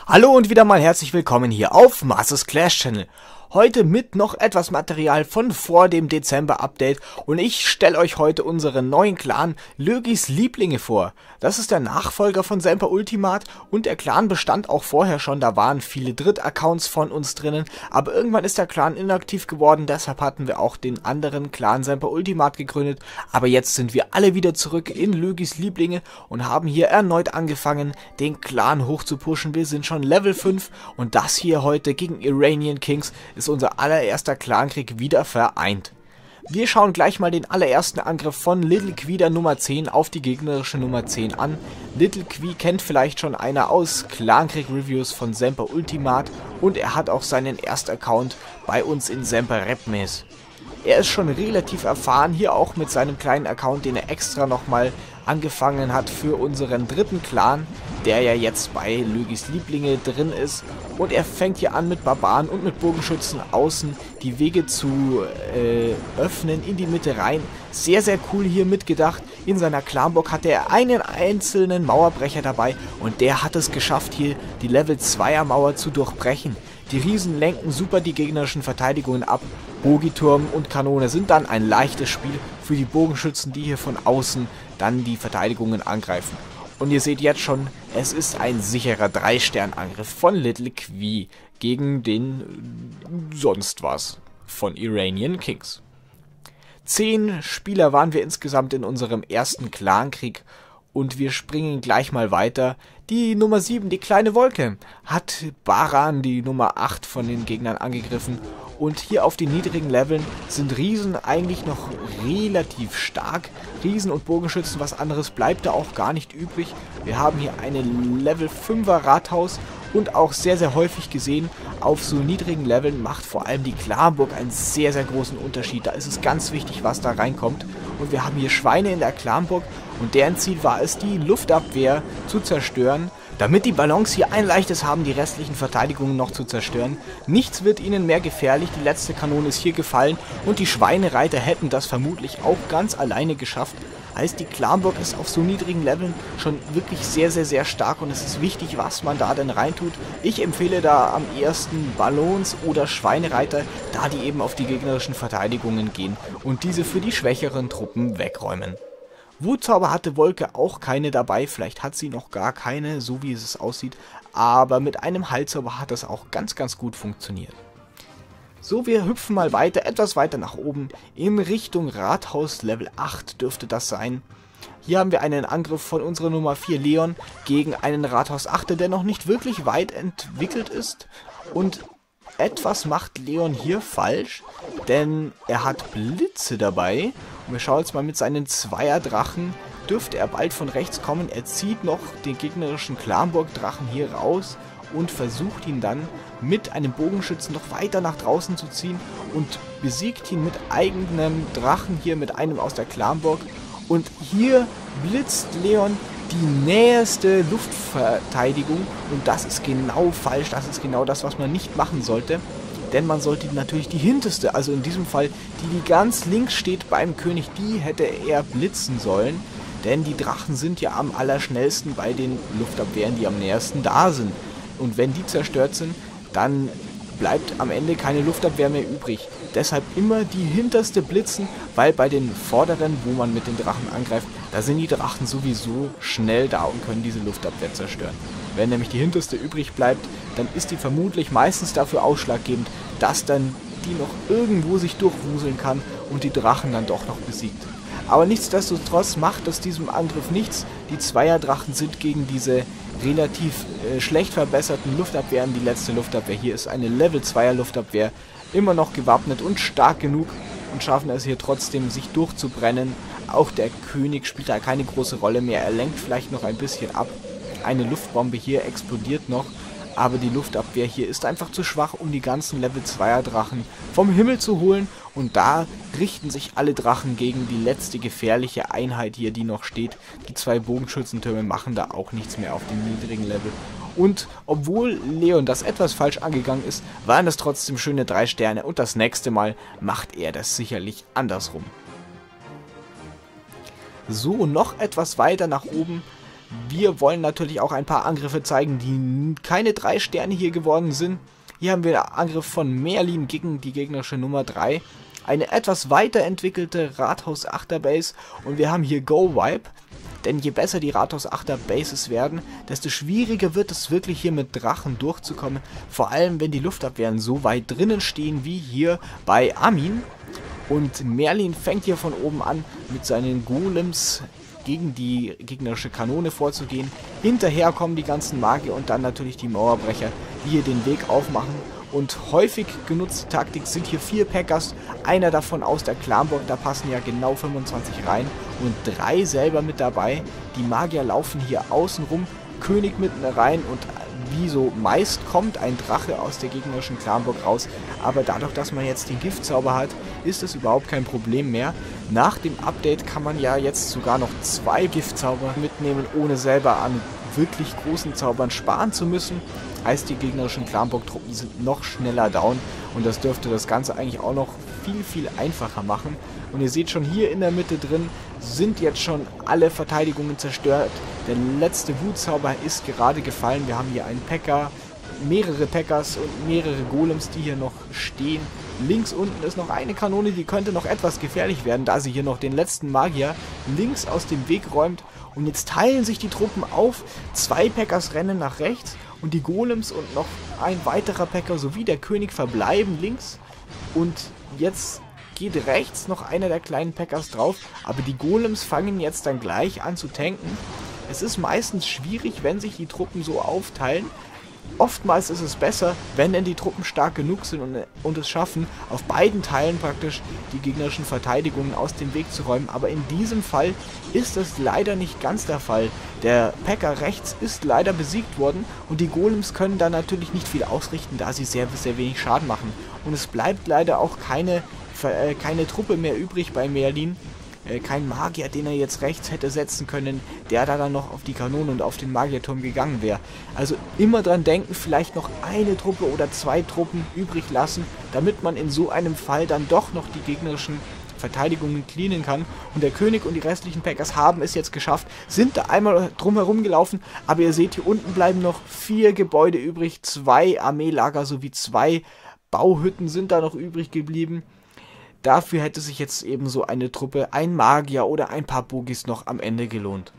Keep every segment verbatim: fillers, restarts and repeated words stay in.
Hallo und wieder mal herzlich willkommen hier auf Masters Clash Channel. Heute mit noch etwas Material von vor dem Dezember-Update und ich stelle euch heute unseren neuen Clan Lögis Lieblinge vor. Das ist der Nachfolger von Semper Ultimate und der Clan bestand auch vorher schon, da waren viele Dritt-Accounts von uns drinnen, aber irgendwann ist der Clan inaktiv geworden, deshalb hatten wir auch den anderen Clan Semper Ultimate gegründet, aber jetzt sind wir alle wieder zurück in Lögis Lieblinge und haben hier erneut angefangen, den Clan hoch zu pushen. Wir sind schon Level fünf und das hier heute gegen Iranian Kings ist unser allererster Clankrieg wieder vereint. Wir schauen gleich mal den allerersten Angriff von Little Quee der Nummer zehn auf die gegnerische Nummer zehn an. Little Quee kennt vielleicht schon einer aus Clankrieg Reviews von Semper Ultimate und er hat auch seinen Erstaccount bei uns in Semper Repmes. Er ist schon relativ erfahren, hier auch mit seinem kleinen Account, den er extra nochmal angefangen hat für unseren dritten Clan, der ja jetzt bei Lögis Lieblinge drin ist. Und er fängt hier an mit Barbaren und mit Bogenschützen außen die Wege zu äh, öffnen in die Mitte rein. Sehr, sehr cool hier mitgedacht. In seiner Clanburg hatte er einen einzelnen Mauerbrecher dabei und der hat es geschafft, hier die Level zweier Mauer zu durchbrechen. Die Riesen lenken super die gegnerischen Verteidigungen ab. Bogiturm und Kanone sind dann ein leichtes Spiel für die Bogenschützen, die hier von außen dann die Verteidigungen angreifen. Und ihr seht jetzt schon, es ist ein sicherer drei Stern Angriff von Little Quee gegen den sonst was von Iranian Kings. Zehn Spieler waren wir insgesamt in unserem ersten Clankrieg. Und wir springen gleich mal weiter. Die Nummer sieben, die kleine Wolke, hat Baran, die Nummer acht, von den Gegnern angegriffen. Und hier auf den niedrigen Leveln sind Riesen eigentlich noch relativ stark. Riesen und Bogenschützen, was anderes bleibt da auch gar nicht übrig. Wir haben hier eine Level fünfer Rathaus und auch sehr, sehr häufig gesehen, auf so niedrigen Leveln macht vor allem die Clanburg einen sehr, sehr großen Unterschied. Da ist es ganz wichtig, was da reinkommt. Und wir haben hier Schweine in der Clanburg und deren Ziel war es, die Luftabwehr zu zerstören, damit die Ballons hier ein leichtes haben, die restlichen Verteidigungen noch zu zerstören. Nichts wird ihnen mehr gefährlich, die letzte Kanone ist hier gefallen und die Schweinereiter hätten das vermutlich auch ganz alleine geschafft. Heißt, die Clanburg ist auf so niedrigen Leveln schon wirklich sehr, sehr, sehr stark und es ist wichtig, was man da denn reintut. Ich empfehle da am ersten Ballons oder Schweinereiter, da die eben auf die gegnerischen Verteidigungen gehen und diese für die schwächeren Truppen wegräumen. Wutzauber hatte Wolke auch keine dabei, vielleicht hat sie noch gar keine, so wie es aussieht, aber mit einem Heilzauber hat das auch ganz, ganz gut funktioniert. So, wir hüpfen mal weiter, etwas weiter nach oben, in Richtung Rathaus Level acht dürfte das sein. Hier haben wir einen Angriff von unserer Nummer vier Leon gegen einen Rathaus achter, der noch nicht wirklich weit entwickelt ist. Und etwas macht Leon hier falsch, denn er hat Blitze dabei. Und wir schauen jetzt mal mit seinen Zweier-Drachen, dürfte er bald von rechts kommen. Er zieht noch den gegnerischen Clanburg-Drachen hier raus und versucht ihn dann mit einem Bogenschützen noch weiter nach draußen zu ziehen und besiegt ihn mit eigenem Drachen hier, mit einem aus der Clanburg. Und hier blitzt Leon die nächste Luftverteidigung und das ist genau falsch, das ist genau das, was man nicht machen sollte. Denn man sollte natürlich die hinterste, also in diesem Fall die, die ganz links steht beim König, die hätte er blitzen sollen. Denn die Drachen sind ja am allerschnellsten bei den Luftabwehren, die am nähersten da sind. Und wenn die zerstört sind, dann bleibt am Ende keine Luftabwehr mehr übrig. Deshalb immer die hinterste blitzen, weil bei den vorderen, wo man mit den Drachen angreift, da sind die Drachen sowieso schnell da und können diese Luftabwehr zerstören. Wenn nämlich die hinterste übrig bleibt, dann ist die vermutlich meistens dafür ausschlaggebend, dass dann die noch irgendwo sich durchwuseln kann und die Drachen dann doch noch besiegt. Aber nichtsdestotrotz macht das diesem Angriff nichts. Die Zweierdrachen sind gegen diese relativ äh, schlecht verbesserten Luftabwehren. Die letzte Luftabwehr hier ist eine Level zweier Luftabwehr. Immer noch gewappnet und stark genug und schaffen es hier trotzdem, sich durchzubrennen. Auch der König spielt da keine große Rolle mehr. Er lenkt vielleicht noch ein bisschen ab. Eine Luftbombe hier explodiert noch. Aber die Luftabwehr hier ist einfach zu schwach, um die ganzen Level zweier Drachen vom Himmel zu holen. Und da richten sich alle Drachen gegen die letzte gefährliche Einheit hier, die noch steht. Die zwei Bogenschützentürme machen da auch nichts mehr auf dem niedrigen Level. Und obwohl Leon das etwas falsch angegangen ist, waren das trotzdem schöne drei Sterne. Und das nächste Mal macht er das sicherlich andersrum. So, noch etwas weiter nach oben Wir wollen natürlich auch ein paar Angriffe zeigen, die keine drei Sterne hier geworden sind. Hier haben wir einen Angriff von Merlin gegen die gegnerische Nummer drei. Eine etwas weiterentwickelte Rathaus achter Base und wir haben hier Go Vibe. Denn je besser die Rathaus achter Bases werden, desto schwieriger wird es wirklich hier mit Drachen durchzukommen. Vor allem, wenn die Luftabwehren so weit drinnen stehen wie hier bei Armin. Und Merlin fängt hier von oben an, mit seinen Golems gegen die gegnerische Kanone vorzugehen. Hinterher kommen die ganzen Magier und dann natürlich die Mauerbrecher, die hier den Weg aufmachen. Und häufig genutzte Taktik sind hier vier Packers, einer davon aus der Clanburg, da passen ja genau fünfundzwanzig rein und drei selber mit dabei. Die Magier laufen hier außen rum, König mitten rein und wie so meist kommt ein Drache aus der gegnerischen Clanburg raus, aber dadurch, dass man jetzt den Giftzauber hat, ist es überhaupt kein Problem mehr. Nach dem Update kann man ja jetzt sogar noch zwei Giftzauber mitnehmen, ohne selber an wirklich großen Zaubern sparen zu müssen. Heißt, die gegnerischen Clanburg-Truppen sind noch schneller down und das dürfte das Ganze eigentlich auch noch viel, viel einfacher machen. Und ihr seht schon, hier in der Mitte drin sind jetzt schon alle Verteidigungen zerstört. Der letzte Wutzauber ist gerade gefallen. Wir haben hier einen Packer, mehrere Packers und mehrere Golems, die hier noch stehen. Links unten ist noch eine Kanone, die könnte noch etwas gefährlich werden, da sie hier noch den letzten Magier links aus dem Weg räumt. Und jetzt teilen sich die Truppen auf. Zwei Packers rennen nach rechts und die Golems und noch ein weiterer Packer sowie der König verbleiben links. Und jetzt geht rechts noch einer der kleinen Packers drauf, aber die Golems fangen jetzt dann gleich an zu tanken. Es ist meistens schwierig, wenn sich die Truppen so aufteilen. Oftmals ist es besser, wenn denn die Truppen stark genug sind und, und es schaffen, auf beiden Teilen praktisch die gegnerischen Verteidigungen aus dem Weg zu räumen. Aber in diesem Fall ist das leider nicht ganz der Fall. Der Packer rechts ist leider besiegt worden und die Golems können da natürlich nicht viel ausrichten, da sie sehr, sehr wenig Schaden machen. Und es bleibt leider auch keine, äh, keine Truppe mehr übrig bei Merlin. Kein Magier, den er jetzt rechts hätte setzen können, der da dann noch auf die Kanone und auf den Magierturm gegangen wäre. Also immer dran denken, vielleicht noch eine Truppe oder zwei Truppen übrig lassen, damit man in so einem Fall dann doch noch die gegnerischen Verteidigungen cleanen kann. Und der König und die restlichen Packers haben es jetzt geschafft, sind da einmal drumherum gelaufen, aber ihr seht, hier unten bleiben noch vier Gebäude übrig, zwei Armeelager sowie zwei Bauhütten sind da noch übrig geblieben. Dafür hätte sich jetzt eben so eine Truppe, ein Magier oder ein paar Bogis noch am Ende gelohnt.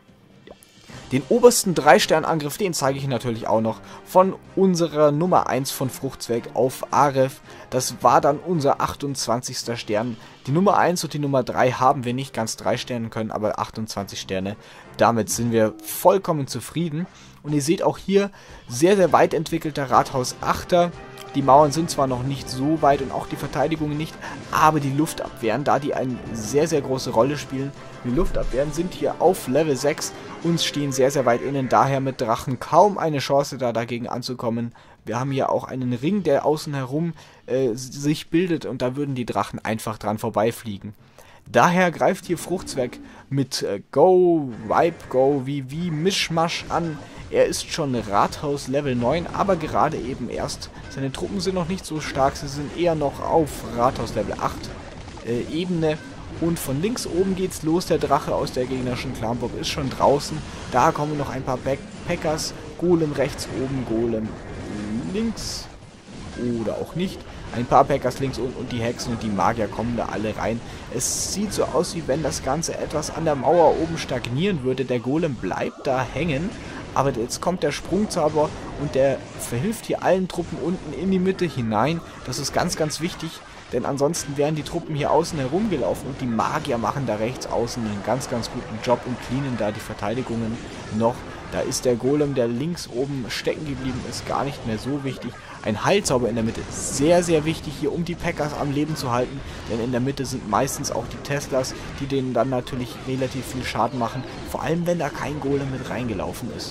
Den obersten drei Stern Angriff, den zeige ich natürlich auch noch von unserer Nummer eins von Fruchtzwerg auf Aref. Das war dann unser achtundzwanzigster Stern. Die Nummer eins und die Nummer drei haben wir nicht ganz drei Sternen können, aber achtundzwanzig Sterne. Damit sind wir vollkommen zufrieden. Und ihr seht auch hier sehr, sehr weit entwickelter Rathaus achter. Die Mauern sind zwar noch nicht so weit und auch die Verteidigungen nicht, aber die Luftabwehren, da die eine sehr, sehr große Rolle spielen. Die Luftabwehren sind hier auf Level sechs und stehen sehr, sehr weit innen, daher mit Drachen kaum eine Chance da dagegen anzukommen. Wir haben hier auch einen Ring, der außen herum äh, sich bildet und da würden die Drachen einfach dran vorbeifliegen. Daher greift hier Fruchtzwerg mit äh, Go, Vibe, Go, wie, wie Mischmasch an. Er ist schon Rathaus Level neun, aber gerade eben erst. Seine Truppen sind noch nicht so stark, sie sind eher noch auf Rathaus Level acht äh, Ebene. Und von links oben geht's los, der Drache aus der gegnerischen Clanburg ist schon draußen. Da kommen noch ein paar Back Packers, Golem rechts oben, Golem links oder auch nicht. Ein paar Packers links unten und die Hexen und die Magier kommen da alle rein. Es sieht so aus, wie wenn das Ganze etwas an der Mauer oben stagnieren würde. Der Golem bleibt da hängen. Aber jetzt kommt der Sprungzauber und der verhilft hier allen Truppen unten in die Mitte hinein. Das ist ganz, ganz wichtig, denn ansonsten wären die Truppen hier außen herumgelaufen und die Magier machen da rechts außen einen ganz, ganz guten Job und cleanen da die Verteidigungen noch. Da ist der Golem, der links oben stecken geblieben ist, gar nicht mehr so wichtig. Ein Heilzauber in der Mitte ist sehr, sehr wichtig hier, um die Packers am Leben zu halten. Denn in der Mitte sind meistens auch die Teslas, die denen dann natürlich relativ viel Schaden machen. Vor allem, wenn da kein Golem mit reingelaufen ist.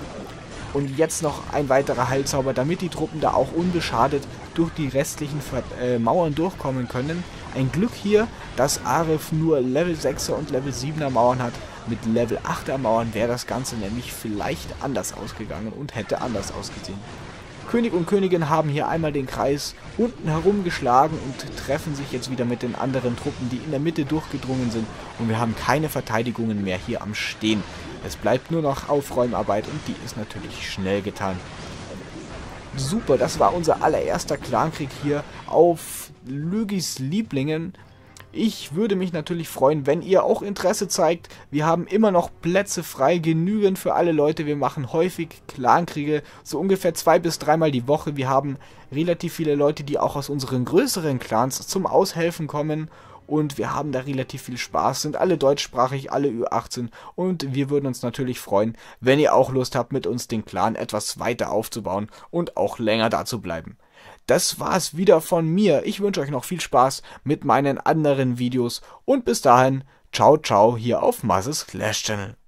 Und jetzt noch ein weiterer Heilzauber, damit die Truppen da auch unbeschadet durch die restlichen äh, Mauern durchkommen können. Ein Glück hier, dass Aref nur Level sechser und Level siebener Mauern hat. Mit Level achter Mauern wäre das Ganze nämlich vielleicht anders ausgegangen und hätte anders ausgesehen. König und Königin haben hier einmal den Kreis unten herum geschlagen und treffen sich jetzt wieder mit den anderen Truppen, die in der Mitte durchgedrungen sind. Und wir haben keine Verteidigungen mehr hier am Stehen. Es bleibt nur noch Aufräumarbeit und die ist natürlich schnell getan. Super, das war unser allererster Clankrieg hier auf Lügis Lieblingen. Ich würde mich natürlich freuen, wenn ihr auch Interesse zeigt. Wir haben immer noch Plätze frei, genügend für alle Leute. Wir machen häufig Clankriege, so ungefähr zwei bis dreimal die Woche. Wir haben relativ viele Leute, die auch aus unseren größeren Clans zum Aushelfen kommen. Und wir haben da relativ viel Spaß, sind alle deutschsprachig, alle Ü achtzehn. Und wir würden uns natürlich freuen, wenn ihr auch Lust habt, mit uns den Clan etwas weiter aufzubauen und auch länger da zu bleiben. Das war's wieder von mir. Ich wünsche euch noch viel Spaß mit meinen anderen Videos und bis dahin, ciao ciao hier auf Mazes Clash Channel.